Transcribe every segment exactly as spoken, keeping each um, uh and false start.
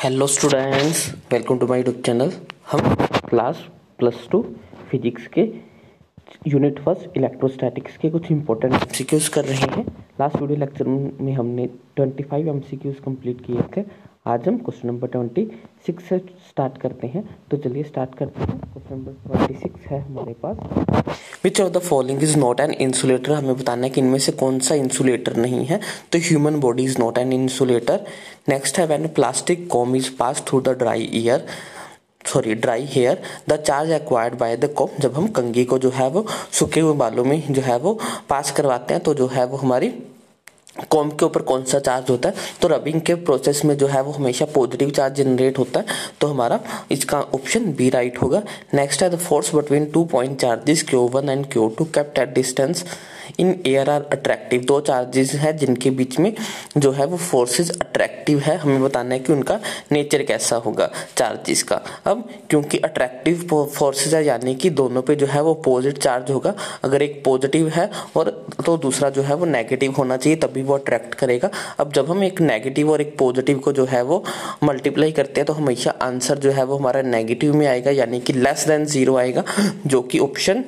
Hello students, welcome to my YouTube channel. हम class plus two physics के unit first electrostatics के कुछ important MCQs कर रहे हैं। लास्ट वीडियो लेक्चर में हमने पच्चीस एमसीक्यूज कंप्लीट किए थे। आज हम क्वेश्चन नंबर छब्बीस से स्टार्ट करते हैं। तो चलिए स्टार्ट करते हैं। क्वेश्चन नंबर छब्बीस है हमारे पास, which of the following is not an insulator. हमें बताना है कि इनमें से कौन सा इंसुलेटर नहीं है। तो human body is not an insulator. Next है when plastic comb is pass through the dry ear sorry dry hair the charge acquired by the comb. जब हम कंघी को जो है वो सूखे हुए बालों में जो है वो पास करवाते हैं तो जो है वो हमारी कॉम के ऊपर कौन सा चार्ज होता है। तो रबिंग के प्रोसेस में जो है वो हमेशा पॉजिटिव चार्ज जनरेट होता है। तो हमारा इसका ऑप्शन बी राइट होगा। नेक्स्ट है the force between two point charges Q one and Q two kept at distance in air are attractive. दो चार्जेस हैं जिनके बीच में जो है वो फोर्सेस अट्रैक्टिव है। हमें बताना है कि उनका नेचर कैसा होगा चार्जेस का। अब क्योंकि अट्रैक्टिव फोर्सेस है यानी कि दोनों पे जो है वो अपोजिट चार्ज होगा। अगर एक पॉजिटिव है और तो दूसरा जो है वो नेगेटिव होना चाहिए तभी वो अट्रैक्ट करेगा। अब जब हम एक नेगेटिव और एक पॉजिटिव को जो है वो मल्टीप्लाई करते हैं तो हमेशा आंसर जो है वो हमारा नेगेटिव में आएगा यानी कि लेस देन जीरो आएगा, जो कि ऑप्शन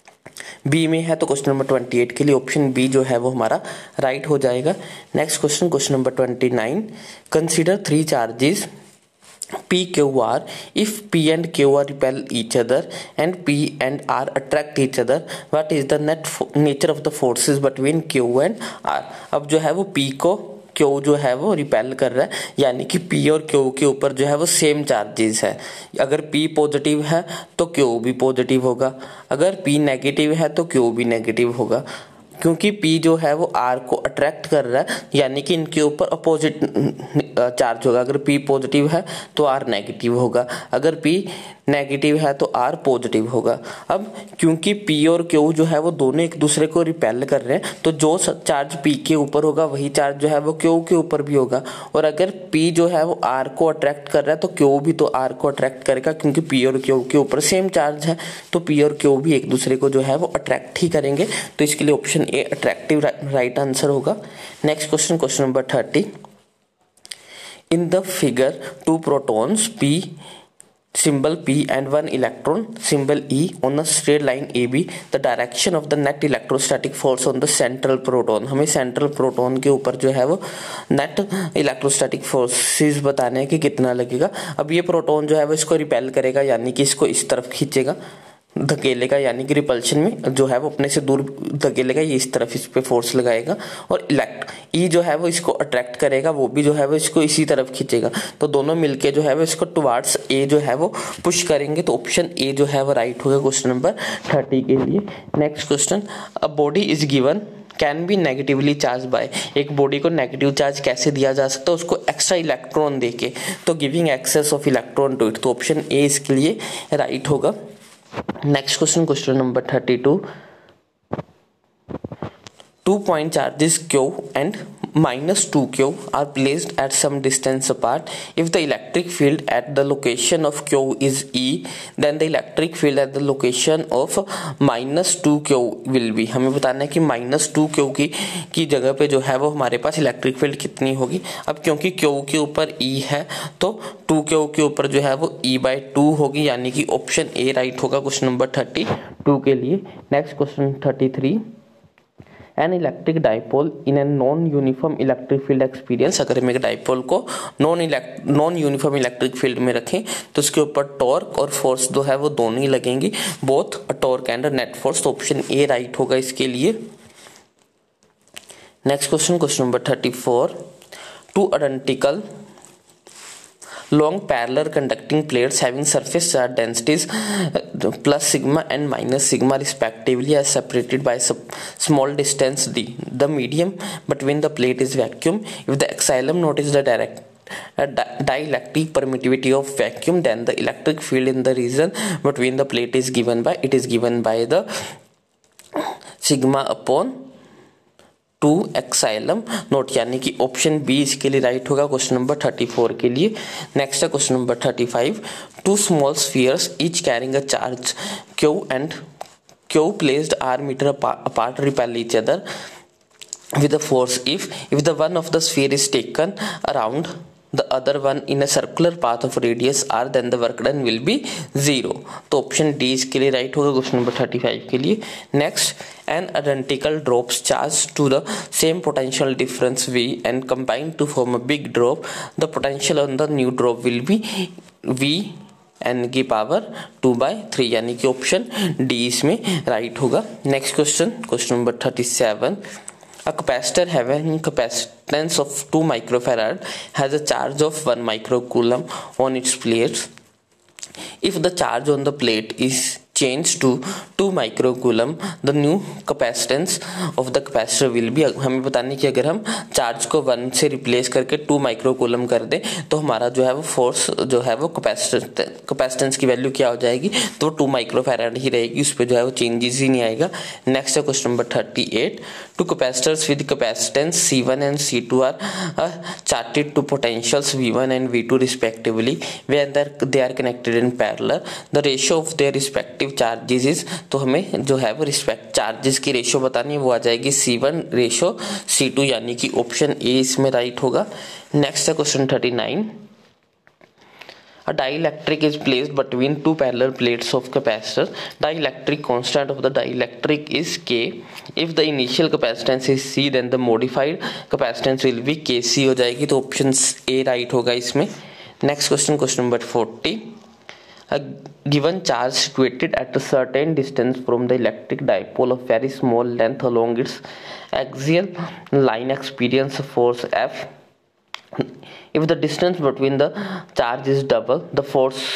बी में है। तो क्वेश्चन नंबर अट्ठाईस के लिए ऑप्शन बी जो है वो हमारा राइट हो जाएगा। नेक्स्ट क्वेश्चन क्वेश्चन नंबर उनतीस, consider three charges P, Q, R. If P and Q are repel each other and P and R attract each other, what is the net nature of the forces between Q and R? अब जो है वो P को Q जो है वो repel कर रहा है यानी कि P और Q के ऊपर जो है वो सेम चार्जेस है। अगर P पॉजिटिव है तो Q भी पॉजिटिव होगा, अगर P नेगेटिव है तो Q भी नेगेटिव होगा। क्योंकि P जो है वो R को अट्रैक्ट कर रहा है यानी कि इनके ऊपर अपोजिट चार्ज होगा। अगर P पॉजिटिव है तो R नेगेटिव होगा, अगर P नेगेटिव है तो R पॉजिटिव होगा। अब क्योंकि P और Q जो है वो दोनों एक दूसरे को रिपेल कर रहे हैं तो जो चार्ज P के ऊपर होगा वही चार्ज जो है वो Q के ऊपर भी होगा। और अगर P जो है वो R को अट्रैक्ट कर रहा है तो Q भी तो R को अट्रैक्ट करेगा क्योंकि P और Q के ऊपर सेम चार्ज है। तो P और Q भी एक दूसरे को जो है वो अट्रैक्ट ही करेंगे। तो इसके लिए option A attractive right answer होगा। Next question question number thirty, in the figure two protons P symbol P and one electron symbol E on a straight line A B, the direction of the net electrostatic force on the central proton। हमें central proton के ऊपर जो है वो net electrostatic forces बताने हैं कि कितना लगेगा। अब ये प्रोटॉन जो है वो इसको रिपेल करेगा यानी कि इसको इस तरफ खींचेगा, धकेलेगा यानी कि रिपल्शन में जो है वो अपने से दूर धकेलेगा, ये इस तरफ इस पे फोर्स लगाएगा। और इलेक्ट ई जो है वो इसको अट्रैक्ट करेगा, वो भी जो है वो इसको इसी तरफ खींचेगा। तो दोनों मिलके जो है वो इसको टुवार्ड्स ए जो है वो पुश करेंगे। तो ऑप्शन ए जो है वो राइट होगा क्वेश्चन नंबर थर्टी के लिए। Next question, a body is given can be negatively charge by. एक बॉडी को नेगेटिव चार्ज कैसे दिया जा सकता है, उसको एक्स्ट्रा इलेक्ट्रॉन देके, तो giving excess of electron to it. तो ऑप्शन ए इसके लिए राइट होगा। Next question question number thirty two, two point charges Q and minus two Q are placed at some distance apart. If the electric field at the location of Q is E, then the electric field at the location of minus two Q will be। हमें बताना है कि minus two Q की की जगह पे जो है वो हमारे पास इलेक्ट्रिक फील्ड कितनी होगी। अब क्योंकि Q के ऊपर E है तो टू Q के ऊपर जो है वो E by टू होगी यानी कि ऑप्शन ए राइट होगा क्वेश्चन नंबर थर्टी टू के लिए। Next question thirty three, an electric dipole in an non uniform electric field experience. अगर हम एक डाइपोल को non elect non uniform electric field में रखें तो उसके ऊपर टॉर्क और फोर्स जो है वो दोनों ही लगेंगी, both torque and net force. तो ऑप्शन ए राइट होगा इसके लिए। Next question question number thirty four, two identical long parallel conducting plates having surface charge densities plus sigma and minus sigma respectively are separated by small distance d. The medium between the plate is vacuum. If the epsilon naught is the direct a di dielectric permittivity of vacuum, then the electric field in the region between the plate is given by it is given by the sigma upon two epsilon naught यानी कि option B इसके लिए right होगा question number thirty four के लिए। Next है question number thirty five, two small spheres each carrying a charge Q and Q placed R metre apart repel each other with a force if if the one of the sphere is taken around the other one in a circular path of radius r, then the work done will be zero. तो option D इसके लिए right होगा question number thirty five के लिए. Next, an identical drops charge to the same potential difference V and combine to form a big drop. The potential on the new drop will be V n की power two by three, यानी कि option D इसमें right होगा. Next question, question number thirty seven. A capacitor having capacitance of two microfarad has a charge of one microcoulomb on its plates. If the charge on the plate is changed to two microcoulomb, the new capacitance of the capacitor will be. हमें बताने की अगर हम charge को one से replace करके to microcoulomb कर दें तो हमारा जो है वो फोर्स जो है वो कैपेसिटेंस कैपेसिटेंस की वैल्यू क्या हो जाएगी, तो टू माइक्रोफैराड ही रहेगी, उस पर जो है वो चेंजेस ही नहीं आएगा. नेक्स्ट है question number thirty eight. Two capacitors with capacitance C one and C two are charged to potentials V one and V two respectively when they are connected in parallel. The ratio of their respective charges is, तो हमें जो है वो respect charges की ratio बतानी है, वो आ जाएगी C one ratio C two, यानी कि ऑप्शन ए इसमें राइट होगा. नेक्स्ट है question thirty nine. A dielectric is placed between two parallel plates of capacitor. Dielectric constant of the dielectric is K. If the initial capacitance is C, then the modified capacitance will be K C हो जाएगी, तो option A right होगा इसमें. Next question, question number forty. A given charge situated at a certain distance from the electric dipole of very small length along its axial line experience force F. If the distance between the charge is double, the force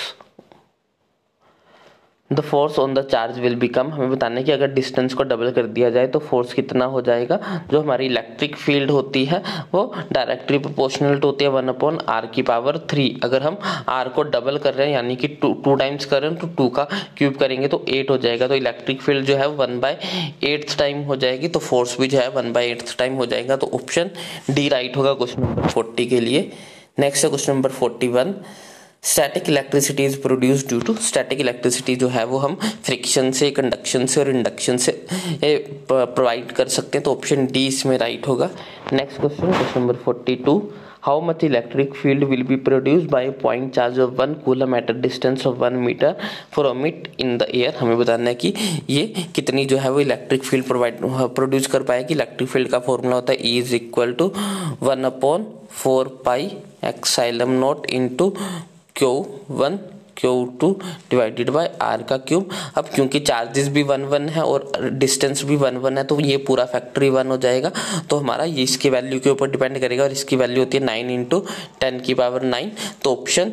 the force on the charge will become. हमें बताना है कि अगर distance को double कर दिया जाए तो फोर्स कितना हो जाएगा. जो हमारी इलेक्ट्रिक फील्ड होती है वो डायरेक्टली प्रोपोर्शनल होती है वन अपॉन आर की पावर थ्री. अगर हम आर को डबल कर रहे हैं यानी कि टू टू टाइम्स कर रहे हैं तो टू का क्यूब करेंगे तो एट हो जाएगा. तो इलेक्ट्रिक फील्ड जो है वन बाय एट्थ टाइम हो जाएगी, तो फोर्स भी जो है वन बाय एट्थ टाइम हो जाएगा. तो ऑप्शन डी राइट होगा क्वेश्चन नंबर फोर्टी के लिए. नेक्स्ट है question number forty one. Static electricity is produce due to. Static electricity जो है वो हम फ्रिक्शन से, कंडक्शन से और इंडक्शन से प्रोवाइड कर सकते हैं, तो ऑप्शन डी इसमें राइट होगा. Next question, question number forty two. How much electric field will be produce by point charge of one coulomb at a distance of one metre from it in the air. हमें बताना है कि ये कितनी जो है वो इलेक्ट्रिक फील्ड प्रोवाइड प्रोड्यूस कर पाएगी. इलेक्ट्रिक फील्ड का फॉर्मूला होता है E is equal to one upon four pi epsilon naught into Q one Q two divided by R का क्यूब. अब क्योंकि चार्जेस भी वन वन है और डिस्टेंस भी वन वन है तो ये पूरा फैक्टरी वन हो जाएगा. तो हमारा ये इसकी वैल्यू के ऊपर डिपेंड करेगा और इसकी वैल्यू होती है नाइन इंटू टेन की पावर नाइन. तो ऑप्शन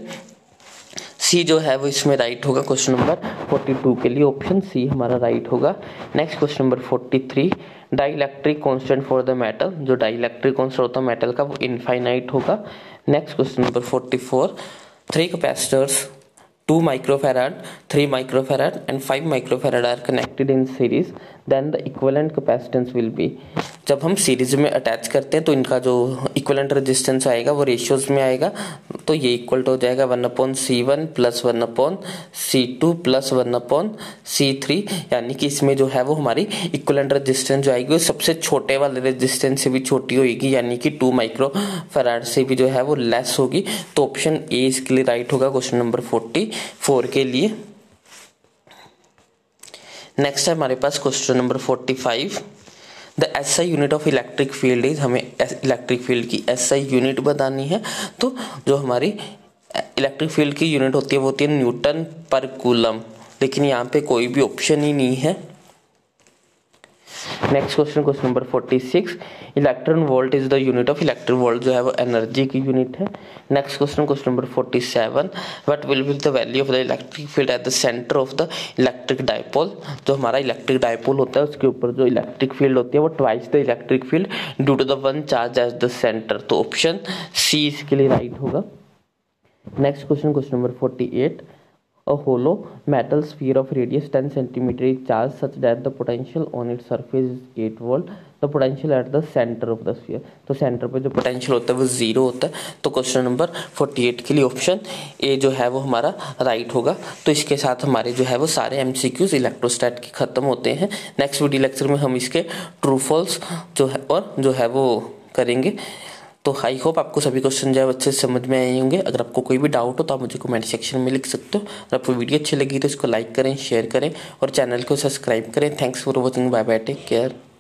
सी जो है वो इसमें राइट होगा क्वेश्चन नंबर फोर्टी टू के लिए. ऑप्शन सी हमारा राइट होगा. Next question number forty three. Dielectric constant for the metal. जो डाइलेक्ट्रिक कांस्टेंट होता है मेटल का वो इनफाइनाइट होगा. Next question number forty four. Three capacitors, two microfarad, three microfarad and five microfarad are connected in series. Then the equivalent capacitance will be. जब हम series में attach करते हैं तो इनका जो इक्वलेंट रेजिस्टेंस आएगा वो रेशियोज में आएगा. तो ये इक्वल हो जाएगा one upon C one plus one upon C two plus one upon C three, यानी कि इसमें जो है वो हमारी इक्वलेंट रेजिस्टेंस जो आएगी वो सबसे छोटे वाले रेजिस्टेंस से भी छोटी होगी, यानी कि टू माइक्रो फैराड से भी जो है वो लेस होगी. तो ऑप्शन ए इसके लिए राइट होगा क्वेश्चन नंबर फोर्टी फोर के लिए. नेक्स्ट है हमारे पास question number forty five. The S I unit of electric field is. हमें इलेक्ट्रिक फील्ड की एस आई यूनिट बतानी है. तो जो हमारी इलेक्ट्रिक फील्ड की यूनिट होती है वो होती है न्यूटन पर कूलम, लेकिन यहाँ पे कोई भी ऑप्शन ही नहीं है. Next question, question number forty six. Electron volt is the unit of. Electron volt जो है वो एनर्जी की यूनिट है. Next question, question number forty seven. What will be the value of the electric field at the centre of the electric dipole. जो हमारा electric dipole होता है उसके ऊपर जो इलेक्ट्रिक फील्ड होती है वो twice the electric field due to the one charge as the centre. तो ऑप्शन सी इसके लिए राइट होगा. Next question, question number forty eight. A hollow metal sphere of radius ten centimeter is charged such that the potential on its surface is eight volt. The potential at the center of the sphere. तो centre पे जो potential होता है वो zero होता है. तो question number forty eight के लिए ऑप्शन ए जो है वो हमारा राइट होगा. तो इसके साथ हमारे जो है वो सारे एमसीक्यूज इलेक्ट्रोस्टैट के खत्म होते हैं. नेक्स्ट वीडियो लेक्चर में हम इसके ट्रू फॉल्स जो है और जो है वो करेंगे. तो आई होप आपको सभी क्वेश्चन जो है अच्छे से समझ में आए होंगे। अगर आपको कोई भी डाउट हो तो आप मुझे कमेंट सेक्शन में लिख सकते हो। अगर आपको वीडियो अच्छी लगी तो इसको लाइक करें, शेयर करें और चैनल को सब्सक्राइब करें। Thanks for watching, bye bye, take care.